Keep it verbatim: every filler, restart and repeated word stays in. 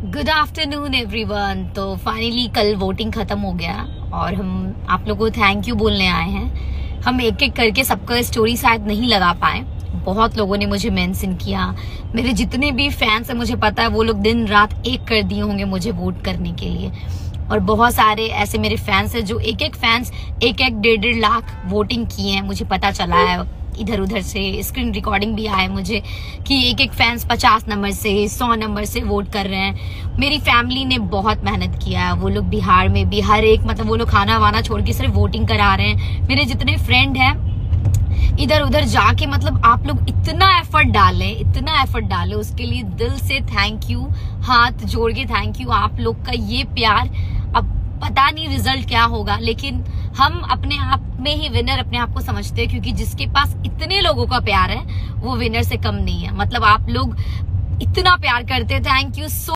Good afternoon everyone. तो finally कल voting खत्म हो गया और हम आप लोगों को थैंक यू बोलने आए हैं। हम एक एक करके सबका स्टोरी शायद नहीं लगा पाए। बहुत लोगों ने मुझे मेंशन किया, मेरे जितने भी फैंस हैं मुझे पता है वो लोग दिन रात एक कर दिए होंगे मुझे वोट करने के लिए। और बहुत सारे ऐसे मेरे फैंस हैं जो एक एक फैंस एक एक डेढ़ डेढ़ लाख वोटिंग किए हैं। मुझे पता चला है, इधर उधर से स्क्रीन रिकॉर्डिंग भी आया मुझे कि एक एक फैंस पचास नंबर से सौ नंबर से वोट कर रहे हैं। मेरी फैमिली ने बहुत मेहनत किया है, वो लोग बिहार में भी हर एक मतलब वो लोग खाना वाना छोड़ के सिर्फ वोटिंग करा रहे हैं। मेरे जितने फ्रेंड हैं इधर उधर जाके मतलब आप लोग इतना एफर्ट डालें इतना एफर्ट डालें उसके लिए दिल से थैंक यू, हाथ जोड़ के थैंक यू। आप लोग का ये प्यार, अब पता नहीं रिजल्ट क्या होगा, लेकिन हम अपने आप में ही विनर अपने आप को समझते हैं, क्योंकि जिसके पास इतने लोगों का प्यार है वो विनर से कम नहीं है। मतलब आप लोग इतना प्यार करते हैं, थैंक यू सो